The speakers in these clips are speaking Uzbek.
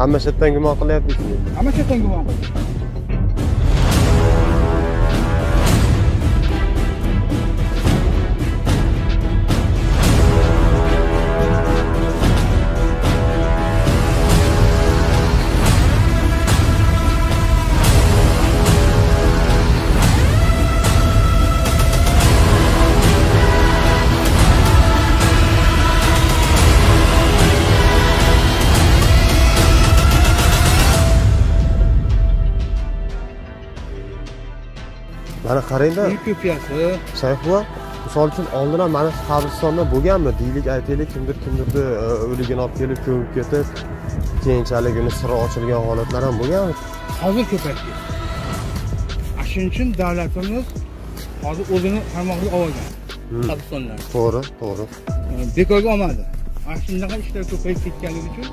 Hamma chetdan gumon qilyapti. Hamma chetdan gumon qilyapti. Mana qarangda. Ko'piyasi. Sayfuva, misol uchun oldindan mana shu qabristonda bo'lganmi? Deylik, aytaylik, kimdir o'ligini olib kelib ko'mib ketib, keyinchalik uni siri ochilgan holatlar ham bo'lganmi? Hozir ko'paydi. Shuning uchun davlatimiz hozir o'zini qarmoqqa olgan. Qabristonlar. To'g'ri. Bekorga olmadi. Ana shunaqa ishlar ko'payib ketganligi uchun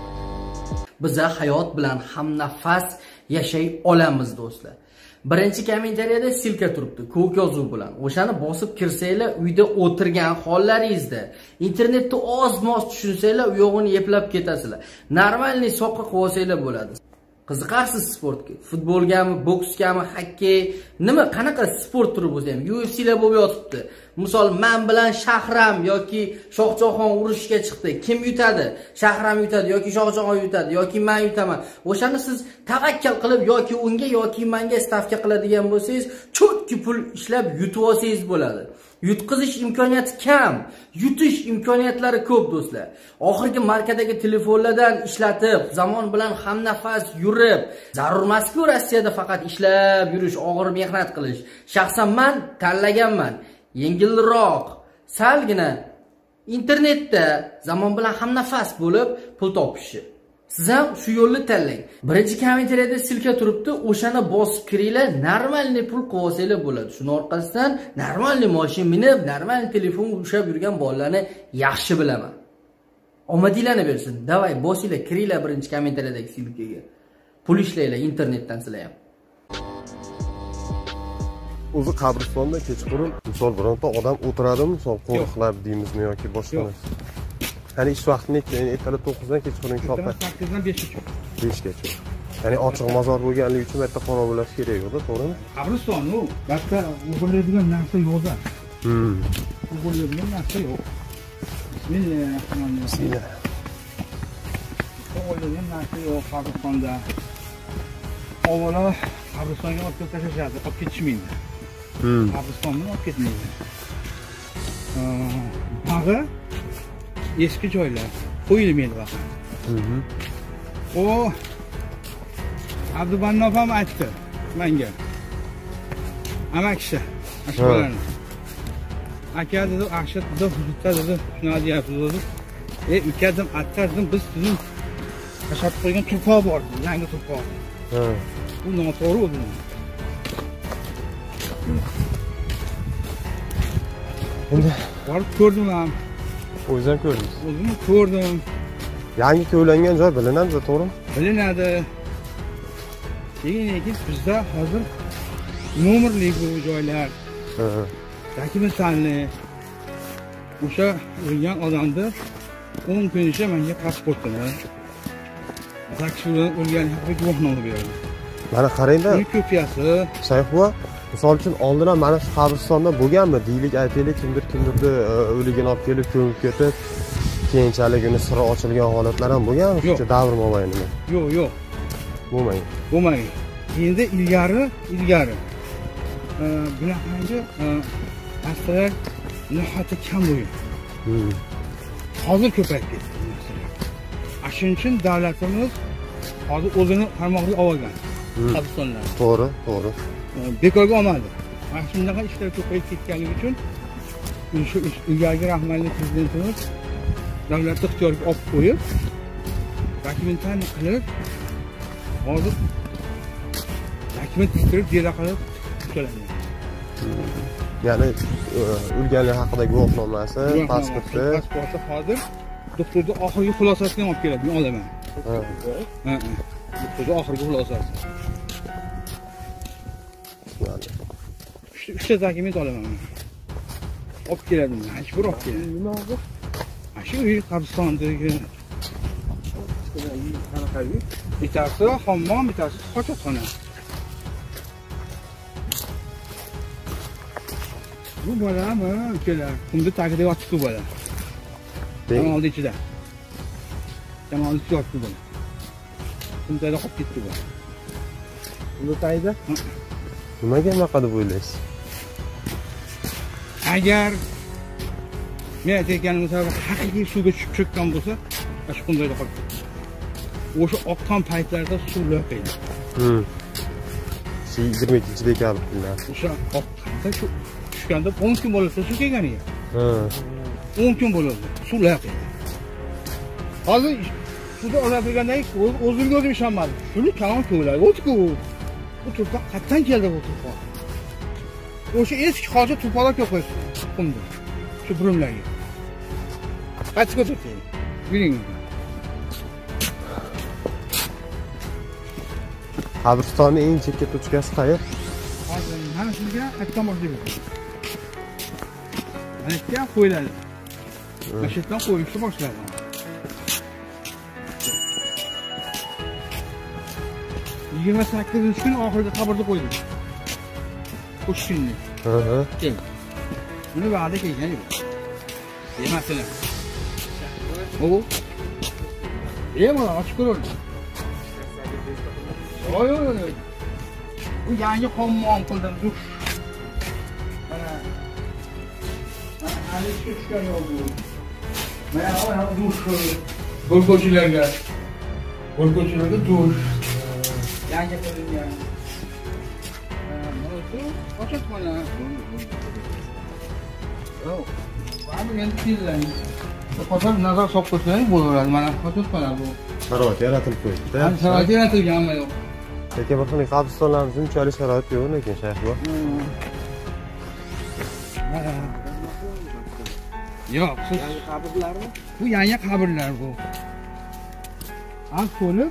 biz hayot bilan hamnafas yashay olamiz do'stlar. Birinchi kommentariyada silka turibdi, ko'k yozuv bilan. O'shani bosib kirsanglar, uyda o'tirgan hollaringizda, internetda oz-moz tushunsanglar, u yog'ini eplab ketasizlar. Normalniy soqqa qilib olsanglar bo'ladi. Qiziqarsiz sportga, futbolgami, boksgami, hokkey, nima qanaqa sport turi bo'lsa ham, UFC'lar bo'lib yotibdi. Misol, men bilan Shahram yoki Shohjahon urushga chiqdi. Kim yutadi? Shahram yutadi yoki Shohjahon yutadi yoki men yutaman. O'shani siz tavakkal qilib yoki unga yoki menga stavka qiladigan bo'lsangiz, cho'tki pul ishlab yutib olsangiz bo'ladi. Yutqizish imkoniyati kam, yutish imkoniyatlari ko'p do'stlar. Oxirgi markadagi telefonlardan ishlatib, zamon bilan hamnafas yurib, zarur emas-ku Rossiyada faqat ishlab yurish, og'ir mehnat qilish. Shaxsan men tanlaganman. Yengilroq, salgina internetda zamon bilan hamnafas bo'lib pul topishni. Siz ham shu yo'lni tanlang. Birinchi kommentariyada silka turibdi, o'shani bosib kiringlar, normalniy pul qilib olsanglar bo'ladi. Shuni orqasidan normalniy mashina minib, normalniy telefon ushlab yurgan bolalarni yaxshi bilaman. Omadinglarni bersin. Davay, bosinglar, kiringlar birinchi kommentariyadagi silkaga. Pul ishlaylar internetdan sizlar ham. O'zi qabristonda kechqurun misol bironta odam o'tiradimi, misol qo'riqlab deymizmi yoki boshqa narsa. Ya'ni ish vaqtini ertalab 9 dan kechqurun 8 dan 5gacha. 5gacha. Ya'ni ochiq mozor bo'lganligi uchun bu yerda qorovulash kerak yo'q-da, to'g'rimi? Qabriston u, bitta o'g'irlaydigan narsa yo'q-da. O'g'irlaydigan narsa yo'q. Bismillah. O'g'irlaydigan narsa yo'q qabristonda. Avvalo qabristonga olib ketishadi, olib ketishmaydi. Qabristondan olib ketmaydi. Bag'i eski joylar qo'yilmaydi faqat. O Abdubannof ham aytdi menga. Amakshi, ashulalarni. Aka dedi, Axshat dedi, hududda dedi, shuni deyapsiz dedi. Ukadim, aytdim, biz sizning tashab qo'ygan turpoq bor, yangi turpoq. Bu noto'g'ri bo'ldi. Endi borib ko'rdim ham. O'zim ham ko'rdingiz. O'zim ko'rdim. Yangi to'langan joy bilinadi, to'g'rimi? Bilinadi. Lekin bizda hozir nomerli bu joylar. Dokumentalni o'sha o'lgan odamni 10 kun ichida menga pasportini, zakshurdan o'lgan haqida guvohnoma berdi. Mana qarangda. Ko'piyasi. Sayfuva, misol uchun oldindan mana shu qabristonda bo'lganmi? Deylik, aytaylik, kimdir o'ligini olib kelib ko'mib ketib, keyinchalik uni siri ochilgan holatlar ham bo'lganmi? Shuncha davr mobaynida. Yo'q. Bo'lmagan. Endi ilgari bunaqangi aslar nihoyatda kam bo'lgan. Hozir ko'payib ketdi. Shuning uchun davlatimiz hozir o'zini qarmoqqa olgan. Qabristonlar. To'g'ri. Bekorga olmadi. Mana shunaqa ishlar ko'payib ketganligi uchun shu ilgari rahmatli prezidentimiz davlatni ixtiyoriga olib qo'yib, dokumentlarni qilib, hozir dokument tiktirib, dela qilib to'ladi. Ya'ni o'lganlar haqida guvohnomasi, pasporti hozir doktorda oxirgi xulosasini olib keladi, men olaman. Doktorda oxirgi xulosasi. Uchta dokument olaman. Olib keladim, majbur olib keladim. Nima oldi? Shu qabristonidagi Bittasi hammom, bittasi hojatxona. Bu bolami, ukalar. Qumni tagida yotibdi bola. Jamolni ichida. Jamolni ichida yotibdi bola. Qumda qolib ketdi bola. Qumni tagida? Nimaga unaqa deb o'ylaysiz? Agar men aytgan misol haqiqiy suvga tushib cho'kkan bo'lsa, shu qumda qolib ketdi. O'sha oqqan paytlarda suv lo'qiydi. 22-dekabr. O'sha oqqanda shu tushganda 10 kun bo'lsa suv kelganiga. 10 kun bo'ladi. Suv lo'qiydi. Hozir suvda olabilgandan keyin o'zimga o'zim ishonmadim. Shuni kalon ko'ylak o'tku. Bu turpoq qatdan keldi bu turpoq? O'sha eski hozir turpoqlar ko'p qo'ydi. Qumda. Shu burumlarga. Qaytib o'tdi. Yuring. Qabristonning eng chekka tochkasi qayer? Hozir mana shunga aytgan bo'ldim. Mana shu qo'yiladi. Mana shu yerdan qo'yishni boshladi. Yigirma 28 kun oxirida qabrda qo'ydim. Qo'shishni. Kel. Buni va'da qilgan edi. Yemasini. O. Yema, ochib ko'ring. Oy. Bu yangi hammom qildim. Dush. Mana. Mana tushgan yo'q bu. Mana dush. Bo'lko'chilarga. Bo'lko'chilarga dush. Yangi qilingan. Mana shu ochibmana. Yo'q. Mana endi keladi. Qozon nazar solib qo'ysang bo'laveradi. Mana ochibmana bu. Sharoit yaratilib qo'yibdi. Sharoit yaratilganmi yo'q? Lekin bir xil qabristonlarimiz unchalik sharoit yo'q lekin shayx bu. Yo'q, siz yangi qabrlarmi? Bu yangi qabrlar bu. Al to'lib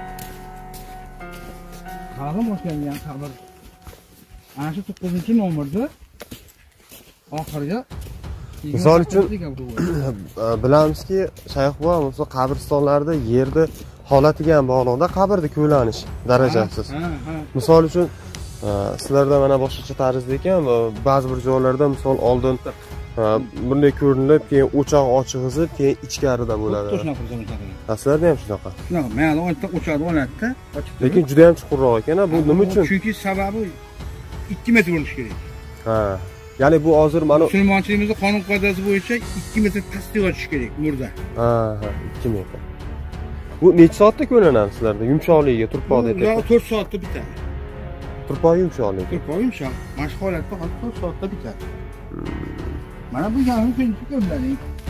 Qag'im boshlangan qabr. Ana shu 9-nomerda oxirga misol uchun bilamizki, shayx bu bo'lsa qabristonlarda yerda holatiga ham bog'liqda qabrda ko'lanish darajasiz. Misol uchun sizlarda mana boshqacha tarzda ekan, ba'zi bir joylarda misol oldin bunday ko'rinib, keyin o'choq ochig'izib, keyin ichkarida bo'ladi. Sizlarda ham shunaqa. Shunaqa, mana o'tda o'choq oladida, lekin juda ham chuqurroq ekan, bu nima uchun? Chunki sababi 2 metr bo'lishi kerak. Ha. Ya'ni bu hozir mana musulmonchiligimizning qonun qoidasi bo'yicha 2 metr pastga ochish kerak murda. Ha, 2 metr. Bu necha soatda ko'lanadi sizlarda? Yumshoqligiga turpoq deb. 4 soatda bitadi. Turpoq yumshoqligi. Turpoq yumshoq. Mana shu holatda 4 soatda bitadi. Mana bu yangi ko'rinadi.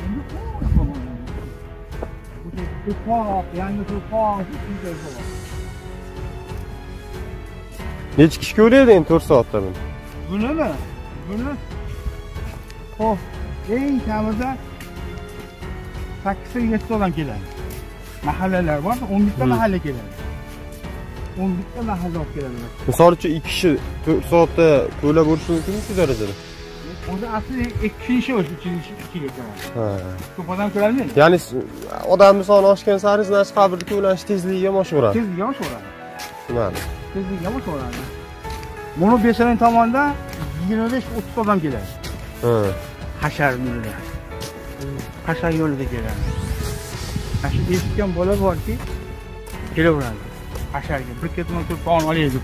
Turpoq, yangi turpoq, shunday bo'ladi. Necha kishi ko'radi endi 4 soatda buni? Buni xo'p, eng kamida 8-7 odam keladi. Mahallalar bor, 11 ta mahalla keladi. 11 ta mahalla olib keladi. Misol uchun 2 kishi 4 soatda ko'la bo'lishi mumkinmi shu darajada? O'zi asli 2 kishi o'sha 2 kishi keladi. Ha. Ko'p odam ko'radimi? Ya'ni odam soni oshgan sari znash qabrda ko'lanish tezligi ham oshaveradi. Tezligi ham oshaveradi. Tushunarli. Tezligi ham oshaveradi. Buni Besarin tomonda 25-30 odam keladi. Ha. Hashar yo'lida. Hashar yo'lida keladi. Mana shu eshitgan bola borki, kelaveradi. Hasharga bir ketma turpoqni olaylik.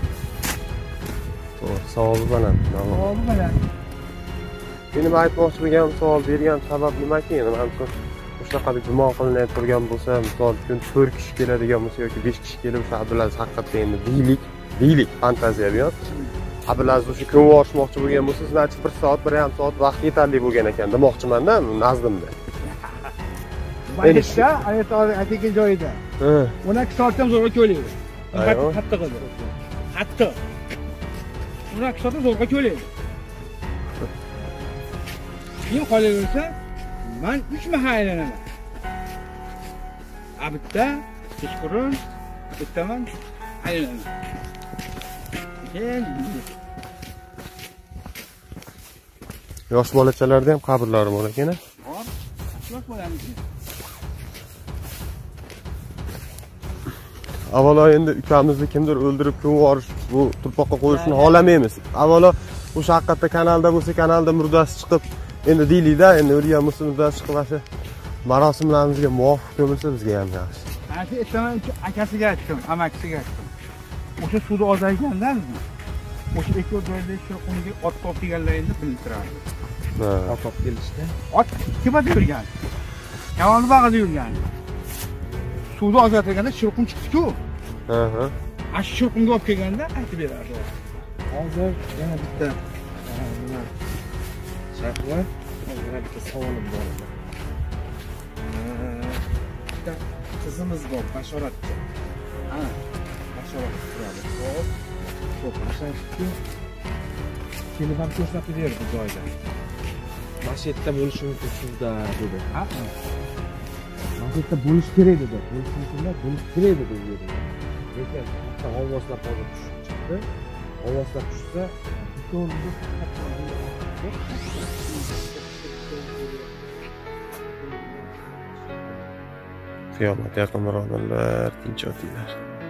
Savobi baland. Savobi baland. Benim aytmoqchi bo'lgan savol bergan sabab nimaki? Men shunaqa bir gumon qilinib turgan bo'lsa, misol uchun 4 kishi keladigan bo'lsa yoki 5 kishi kelib o'sha Abdulaziz haqiqatda endi deylik fantaziya bu. Abdulaziz o'sha ko'mib yuborishmoqchi bo'lgan bo'lsa, значит 1 soat, 1,5 soat vaqt yetarli bo'lgan ekan demoqchiman-da, nazdimda. Bayishda aytgan joyida. 12 soatdan zo'rg'a ko'laydi. Qattiq edi. Qattiq. 12 soatdan zo'rg'a ko'laydi. Keyin qolaversa, men 3 mahal aylanaman. Bitta kechqurun, bittaman aylanaman. Yosh bolachalarda ham qabrlari bor ekan-a? Bor. Yosh bolamizga. avvalo endi ukamizni kimdir o'ldirib ko'mib yuborish, bu turpoqqa qo'yishni xohlamaymiz. Avvalo o'sha haqiqatda kanalda bo'lsa, kanalda murdasi chiqib, endi deylikda, endi o'lgan bo'lsa murdasi chiqib o'sha marosimlarimizga muvofiq ko'milsa bizga ham yaxshi. Ana shu eshitaman akasiga aytdim, amakisiga aytdim. O'sha suvda ozayganda o'sha ikki joyda shu unga ot top deganlaringni bildiradi. Ha. Ot top kelishdi. Ot kimada yurgan? Yavon bag'ida yurgan. Suvda ozayganda shirqum chiqdi-ku. Ha. Ash shirqumga olib kelganda aytib beradi. Hozir yana bitta shayxlar, yana bitta savolim bor. Qizimiz bor, bashoratchi. Ha, bashorat turadi. Xo'p, bashoratchi. Kelib ham ko'rsatib berdi bu joyda. Masjidda bo'lishi mumkin suvda dedi. Ha? Masjidda bo'lish kerak dedi. Bo'lish mumkinlar, bo'lish kerak dedi u yerda. Lekin hatto ovozlar hozir tushib chiqdi. Ovozlar tushsa, ikkovimizni Qiyomat yaqin birodarlar, tinch o'tinglar.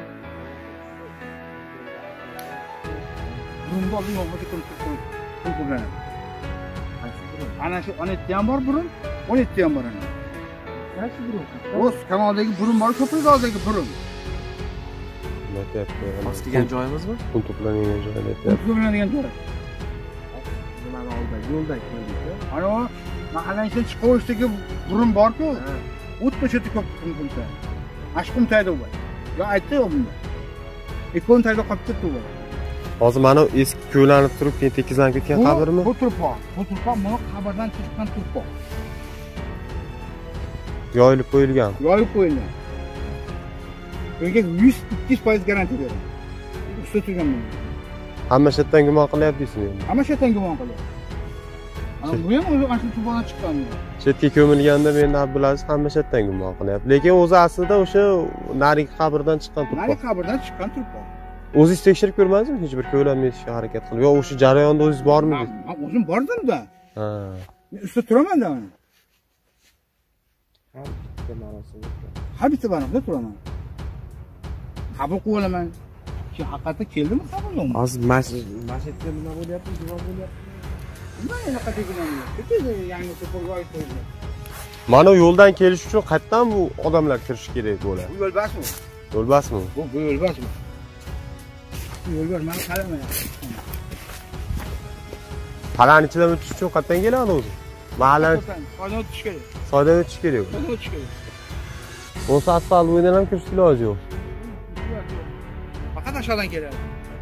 Burun bor, yo'qmi ko'rib. Ana shu 17 ham bor burun, 17 ham bor ana. Qaysi burun? O'z kanaldagi burun bor, ko'prik oldagi burun. Aytyapti. Mas degan joyimizmi? Pul to'planadigan joy aytyapti. To'planadigan joy. Nimani oldi? Yo'lda keldik-ku. Ana mahallaning chiqishdagi burun bor-ku. O'tda o'sha ko'prik. Ashqumtayda u. Yo aytdi bunda. Ikkontayda qolib ketdi u. Hozir mana eski ko'lanib turib, keyin tekizlanib ketgan qabrmi? Bu turpoq. Bu turpoq buni qabrdan chiqqan turpoq. Yoyilib qo'yilgan. Yoyib qo'yilgan. Bunga 100-200% garantiya beraman. Usta turgan buni. Hamma shetdan gumon qilyapsizmi endi? Hamma shetdan gumon qilyapti. Ana bu ham o'zi ana shu turpoqdan chiqqan. Chetga ko'milganda men Abdulaziz hamma shetdan gumon qilyapti. Lekin o'zi aslida o'sha narigi qabrdan chiqqan turpoq. Narigi qabrdan chiqqan turpoq. O'zingiz tekshirib ko'rmadingizmi? Hech bir ko'lanma etishga harakat qilib. Yo, o'sha jarayonda o'zingiz bormidingiz? Men o'zim bordim-da. Ha. Men usta turaman-da mana. Har bitta marosimda. Har bitta marosimda turaman. Qabul qilib olaman. Shu haqiqatda keldimi qabulmi? Hozir masjidda nima bo'lyapti? Duo bo'lyapti. Nima yana qatagina? Bitta yangi turpoqga oid qo'ydi. Mana yo'ldan kelish uchun qayerdan bu odamlar kirishi kerak bo'ladi? Bu yo'lbarsmi? Yo'lbarsmi? Bu yo'lbarsmi? Yo'lbar mana qaramayapti. Palani ichidan o'tish uchun qayerdan keladi o'zi? Mahallani soydan o'tish kerak. soydan o'tish kerak. Soydan o'tish kerak. Bo'lsa asfalt bo'yidan ham kirish iloji yo'q. Faqat aşağıdan keladi.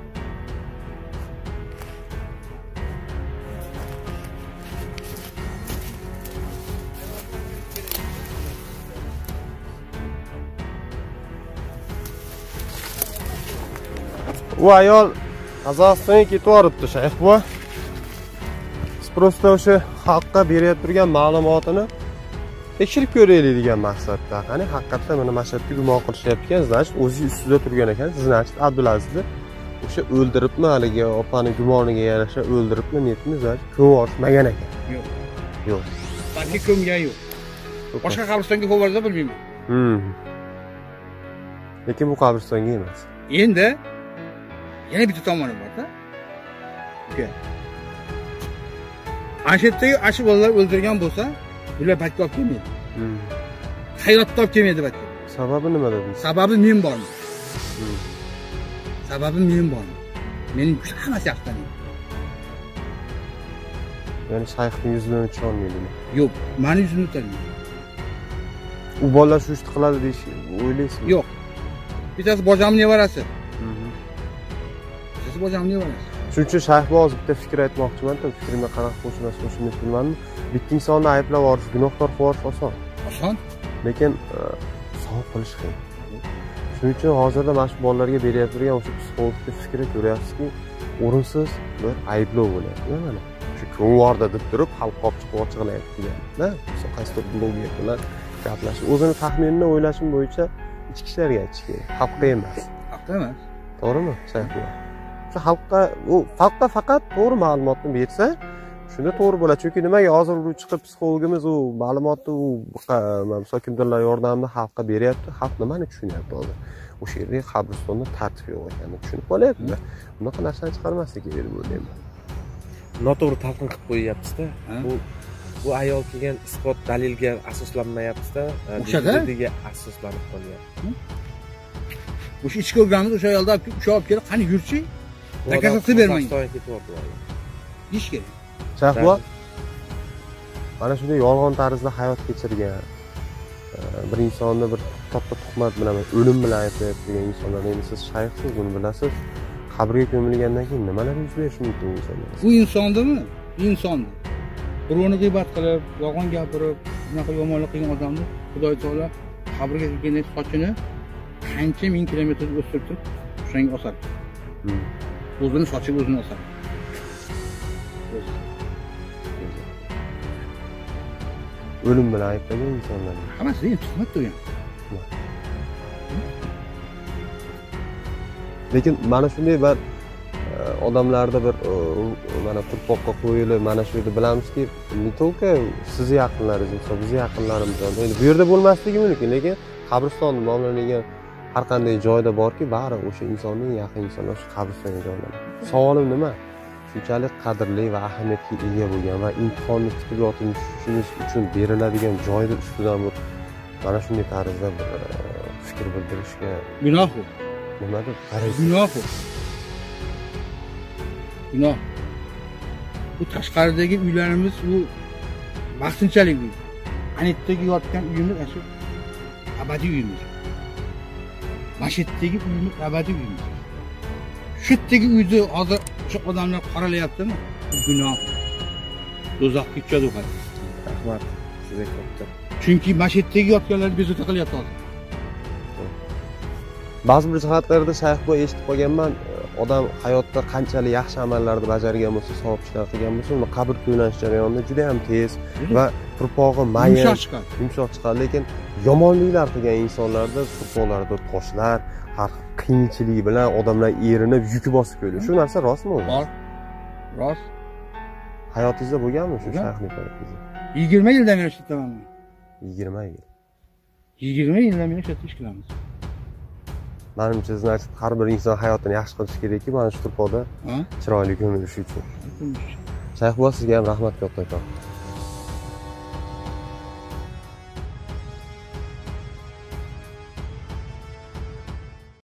U ayol Qozog'istonga ketib yoribdi, shayx bu. Biz prosta o'sha xalqqa berib turgan ma'lumotini tekshirib ko'raylik degan maqsadda. Qani haqiqatdan mana mashhadga gumon qilishyapti ekan, значит, o'zi ustida turgan ekan. Siz значит, Abdulazizni o'sha o'ldiribmi, haligi opani gumoniga yarasha o'ldiribmi, niyatini значит, ko'rishmagan ekan. Yo'q. Yo'q. Balki ko'mgan yo'q. Boshqa qabristonga qo'yarsa bilmayman. Lekin bu qabristonga emas. Endi yana bitta tomoni bor-da. Uka. Ashitdagi ashi bolalar o'ldirgan bo'lsa, ular bakka olib kelmaydi. Hayotda olib kelmaydi bakka. Sababi nimada deysiz? Sababi men borman. Sababi men borman. Mening hammasi yaxshi taniydi. Ya'ni shayxning yuzidan o'tish olmaydimi? Yo'q, meni yuzimni taniydi. U bolalar shu ishni qiladi deyish o'ylaysizmi? Yo'q. Bittasi bojamning nevarasi. Bittasi bojamning nevarasi. Shuning uchun shayx hozir bitta fikr aytmoqchiman-da, fikrimga qanaqa qo'shilmas qo'shilmaydi bilmadim. Bitta insonni ayblab yuborish, gunohkor qilib yuborish oson. Oson, lekin savob qilish qiyin. Shuning uchun hozirda mana shu bolalarga beryapti turgan o'sha psixologik fikrni ko'ryapsizki, o'rinsiz bir ayblov bo'lyapti. Mana shu ko'ngilda deb turib, xalq olib chiqib ochiqlayapti-da. Qaysi bloger bilan gaplashib, o'zini taxminini o'ylashim bo'yicha ichki ishlarga aytish kerak, xalqqa emas. Xalqqa emas. To'g'rimi? Shayx bu. Shu xalqqa u faqat to'g'ri ma'lumotni bersa, Shunda to'g'ri bo'ladi. Chunki nimaga hozir u chiqib psixologimiz u ma'lumotni u misol kimdirlar yordamida xalqqa beryapti. Xalq nimani tushunyapti hozir? O'sha yerda qabristonda tartib yo'q ekanini tushunib qolyapti. Bunaqa narsani chiqarmaslik kerak deb o'ylayman. Noto'g'ri talqin qilib qo'yyapsiz-da. Bu ayol kelgan isbot dalilga asoslanmayapti-da. O'shada asoslanib qolyapti. O'sha ichki o'rganimiz o'sha ayolda olib kelib, qani yurchi? Nakazatni bermang. Ish kerak. Shahbo mana shunday yolg'on tarzda hayot kechirgan bir insonni bir katta tuhmat bilan o'lim bilan aytayotgan insonlar, endi siz shayxsiz, buni bilasiz. Qabrga ko'milgandan keyin nimalar yuz berishi mumkin insonlar? Bu insondimi? Inson. Birovni g'iybat qilib, yolg'on gapirib, bunaqa yomonlik qilgan odamni Xudoy taolo qabrga kelganda sochini qancha ming kilometr o'stirib o'shanga osadi. O'zini sochiga o'zini osadi. O'lim bilan ayblagan insonlar. Hammasi ham tuhmat degan. Lekin mana shunday bir odamlarda bir mana turpoqqa qo'yilib, mana shu yerda bilamizki, не только sizni yaqinlaringiz, bizni yaqinlarimiz ham. Endi bu yerda bo'lmasligi mumkin, lekin qabriston nomlangan har qanday joyda borki, bari o'sha insonning yaqin insonlar shu qabristonga joylanadi. Savolim nima? Shunchalik qadrli va ahamiyatga ega bo'lgan va imtihonni kutib tushunish uchun beriladigan joyda ustidan mana shunday tarzda bir fikr bildirishga gunoh bu. Nimadir? Gunoh bu. Gunoh. Bu tashqaridagi uylarimiz bu vaqtinchalik uy. Anetdagi yotgan uyimiz shu abadiy uyimiz. Masjiddagi uyimiz abadiy uyimiz. Shu yerdagi uyni hozir o'sha odamlar qoralayaptimi? Gunoh. Do'zaxga tushadi u hali. Rahmat sizga katta. Chunki masjiddagi yotganlar bezovta qilyapti hozir. Ba'zi bir jihatlarda shayx bo'y eshitib qolganman, odam hayotda qanchalik yaxshi amallarni bajargan bo'lsa, savob ishlar qilgan bo'lsa, uni qabr ko'ylanish jarayonida juda ham tez va turpog'i mayin, yumshoq chiqadi. Lekin yomonliklar qilgan insonlarda turpoqlarda toshlar, har qiyinchilik bilan odamlar erinib, yuki bosib qo'yadi. Shu narsa rostmi o'zi? Bor. Rost. Hayotingizda bo'lganmi shu shayxlik hayotingizda? 20 yildan beri ishlatyapman. 20 yil. 20 yildan beri ish qilamiz. Menimcha, значит, har bir inson hayotini yaxshi qilish kerakki, mana shu turpoqda chiroyli ko'milish uchun. Shayx bo'lsa, sizga ham rahmat katta.